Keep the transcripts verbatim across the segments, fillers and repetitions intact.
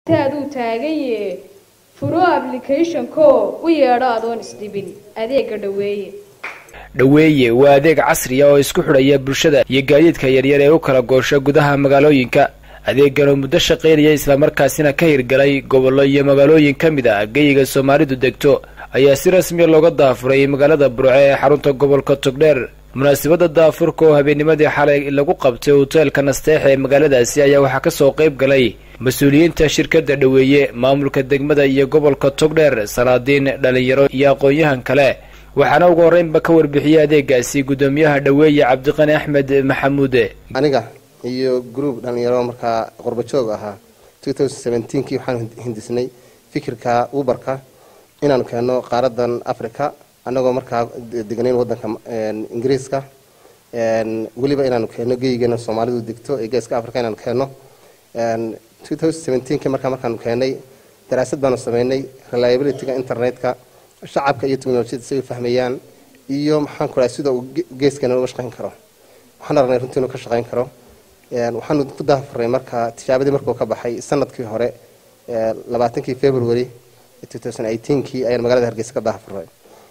taadu taagay furo application ko u yeedho adoon isdibin adeega dhaweeye dhaweeye waa adeeg casri ah oo isku xidhaya bulshada iyo gaadiidka yaryar ee u kala goosho gudaha magaalooyinka adeegan oo muddo shaqeynaya isla markaasina ka hirgalay gobollo iyo magaalooyin ka mid ah geyiga Soomaalidu degto ayaa si rasmi ah looga daafuray magaalada Burco ee xarunta gobolka Togdheer munaasabada daafurka oo habeennimadii xalay lagu qabtay hotelka Nasteex ee magaaladaasi ayaa waxa ka soo qayb galay mas'uuliyiinta shirkadda dhaweeye maamulka degmada iyo gobolka Togdheer salaadiin dhalinyaro iyo aqoon-yahan kale waxaana ugu horeynba ka warbixiyay adeegaasi gudoomiyaha dhaweeye Cabdiqani Axmed Maxamuud aniga iyo group dhalinyaro marka qurba joog ahaa twenty seventeen kii waxaan hindisnay fikirka Uberka inaan keeno qaaradan Afrika anagoo marka deganeen wadanka Ingiriiska een waliba inaan keeno geeyigana Soomaalidu degto ee geeska Afrika inaan keeno een twenty seventeen kii marka markaan keenay daraasad baan sameynay reliability-ga internetka shacabka iyo teknolojiyada si ay fahmayaan iyo maxaan ku raay sida uu geeskana uga shaqeyn karo waxaan rabnay runtii inuu ka shaqeyn karo een waxaan ku daafuray marka tijaabadii markuu ka baxay sanadkii hore labaatankii February twenty eighteen kii ayaan magaalada Hargeysa ka daafuray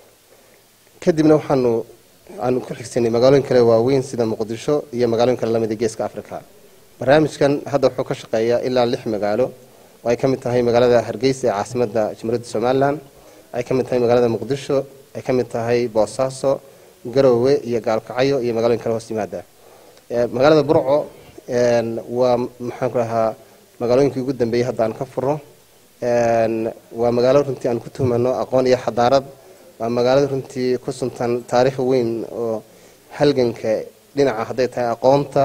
kadibna waxaanu aan ku xigsanay magaalooyin kale waaweyn sida Muqdisho iyo magaalooyin kale lamid ah geeska Afrika barnaamijkan hadda wuxuu ka shaqeeyaa ilaa lix magaalo oo ay ka mid tahay magaalada Hargeysa ee caasimadda Jamhuuriyadda Somaliland ay ka mid tahay magaalada Muqdisho ay ka mid tahay Boosaaso Garowe iyo Gaalkacyo iyo magaalooyin kale hoos yimaada ee magaalada Burco een waa maxaan ku lahaa magaalooyinkii ugu dambeeyay hadda aan ka furo een waa magaalo runtii aan ku tuhmano aqoon iyo xadaarad waa magaalada runtii ku suntan taariikh weyn oo halganka dhinaca haday tahay aqoonta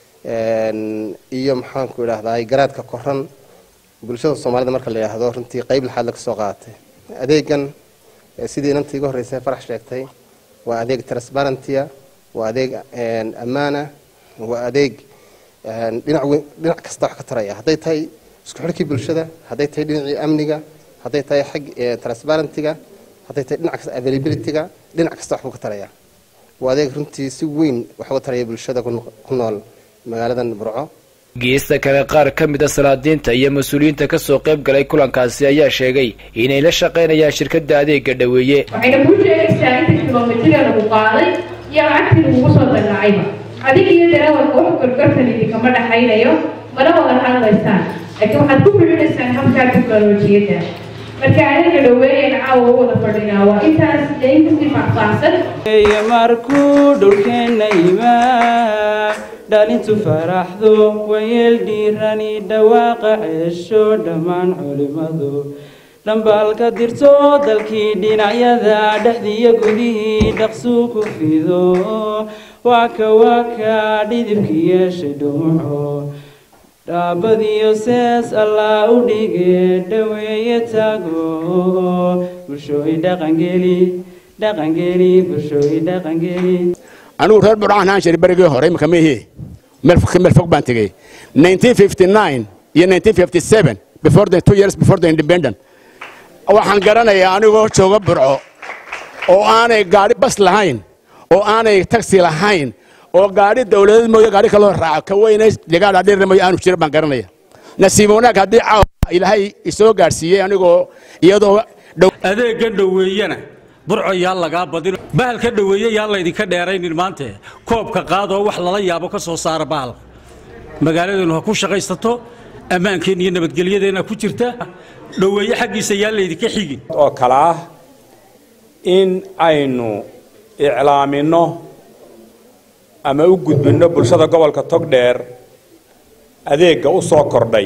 een iyo maxaan ku ilaahay garaadka koran bulshada Soomaalida marka la yiraahdo runtii qayb laxad la ka soo qaatay adeegan sidii inta iga horeysay farax sheegtay waa adeeg transparency waa adeeg een amaana waa adeeg een dhinac dhinac kasta wax ka taraya haday tahay isku xirkii bulshada haday tahay dhinacii amniga haday tahay xag transparency-ga haday tahay dhinac kasta availability-ga dhinac kasta wax ka taraya waa adeeg runtii si weyn wax uga taraya bulshada ku nool magaaladan Burco geesta kale qaar ka mid ah salaadiinta iyo mas'uuliyiinta ka soo qayb galay kulankaasi ayaa sheegay inay la shaqeynayaan shirkadda adeega dhaweeye waxayna ku sheegaysaa in kilometriga lagu qaaday iyo lacagtii lagu soo dallacayba adiga iyo darawalka wax gorgortan idinka dhaxaynayo mana wada hadlaysaan laakiin waxaad ku bixinaysaan habka teknolojiyadda marka adeega dhaweeye caawa wada fadhinaa waa intaas deynti faahfaahsan ee markuu dhulkeena yimaa dhalintu faraxdo wayel dhiirani dhawaaqa ceesho dhammaan culimadu dhambalka dirto dalkii dhinacyada dhexdiya gudihii dhaqsuu ku fido waaka waaka dhidibkii yeeshay dhumuco dhaabadiyo sees allah u dhige dhaweeye taago bulshooy dhaqangeli dhaqangeli bulshooy dhaqangeli أنا رحت برعان هان شري برجع هراي مكمله ملف ملف فوق بانتجي nineteen fifty-nine يا nineteen fifty-seven before the two years before the independence أو حنقرنا يا أنا جو شو برعو أو أنا قاعد بس لهين أو أنا تاكسي لهين أو قاعد الدولة مو قاعد كله راع كوينس لقاعد عدير مو أنا شري بانقرنا يا نسيبونا قاعد عاو إلى هاي يسوع قارسية أنا جو يدو هذا قد ويانا burco yaa laga badin bahalka dhaweeye yaa la idinka dheeraynin maanta koobka qaado wax lala yaabo ka soo saar bahal magaaladeenu ha ku shaqaysato ammaankeena iyo nabadgelyadeena ku jirta dhaweeye xaqiisa yaa la idinka xigin oo kala in aynu iclaamino ama u gudbino bulshada gobolka Togdheer adeega u soo kordhay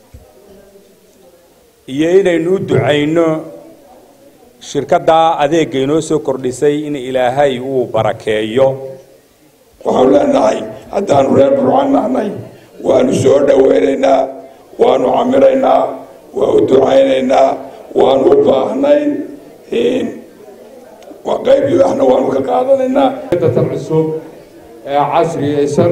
iyo inaynu u ducayno shirkadda adeega inoo soo kordhisay in Ilaahay uu barakeeyo waxaan leenahay haddaan reer Burco nahnay waanu soo dhaweynaynaa waanu camiraynaa waa u ducaynaynaa waanu u baahnayn in waa qayb ilaahna waanu ka qaadanaynaa tan cusub ee casriyaysan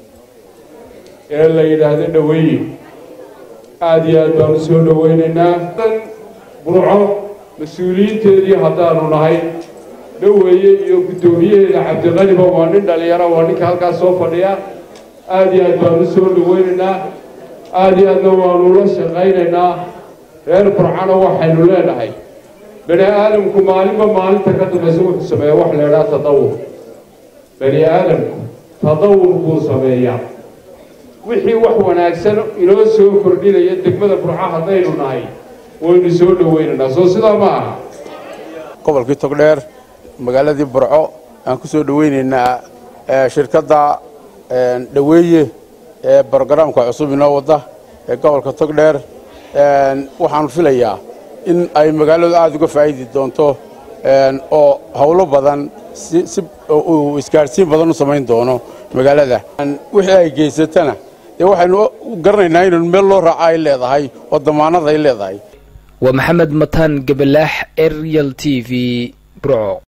ee la yidhaahdo dhaweeye aad iyo aad baanu soo dhaweynaynaa Burco مسؤولينتي هذانو نهاي dhaweeye iyo gudoomiyaha Cabdiqani waa nin dhalinyaro waa ninka halkaas soo fadhiya aad iyo aad baan u soo dhaweynaa aad iyo aadna waanu la shaqaynaynaa reer burcana waxaynu leenahay bani aadamku maalinba maalinta ka dambaysa wuxuu sameeya wax la idhaha tadawur bani aadamku tadawur buu sameeyaa wixii wax wanaagsan inoo soo kordhinaya degmada burca haddaynu nahay waynu soo dhawaynaynaa soo sidaa ma aha gobolkii togdheer magaaladii burco aan ku soo dhawaynaynaa shirkadda dhaweeye ee barogaraamka cusub inoo wada ee gobolka togdheer waxaan filayaa in ay magaaladu aad uga faa'iidi doonto oo hawlo badan si si uu isgaarsiin badan u samayn doono magaalada wixii ay geysatana ee waxaynu garanaynaa in meel loo raaca ay leedahay oo damaanad ay leedahay ومحمد متان قبلاح اريال تي في برو